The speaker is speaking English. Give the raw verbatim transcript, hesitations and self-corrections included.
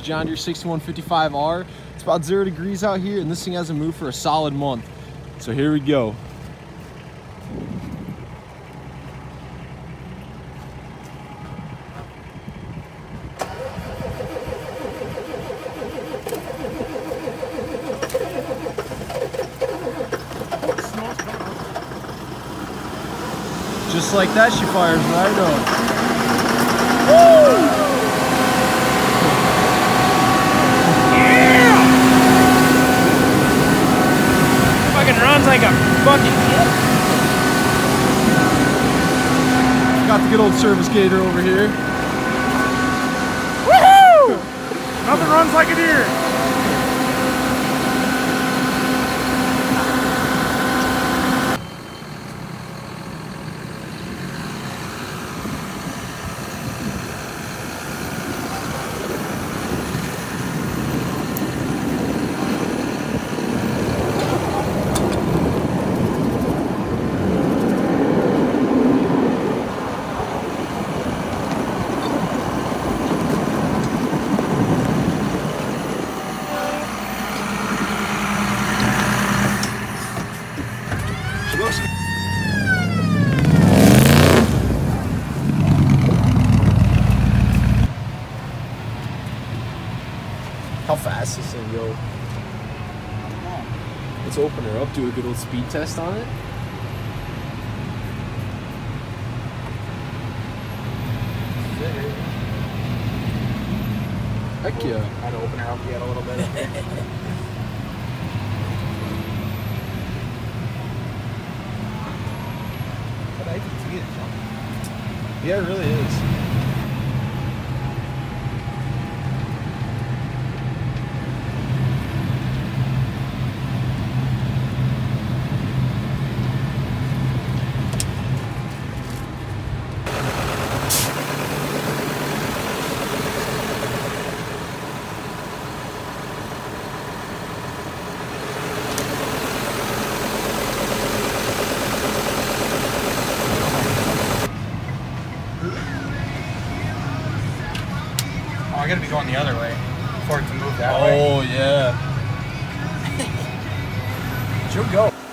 a John Deere sixty-one fifty-five R. It's about zero degrees out here, and this thing hasn't moved for a solid month. So here we go. Just like that, she fires right up. Woo! Yeah! Fucking runs like a fucking kid. Got the good old service gator over here. Woohoo! Nothing runs like a Deere. How fast does this thing go? Let's open her up, do a good old speed test on it. Heck yeah. Try to open her up yet a little bit. But I can see it jumping. Yeah, it really is. Oh, I gotta be going the other way for it to move that way. Oh, yeah. She'll go.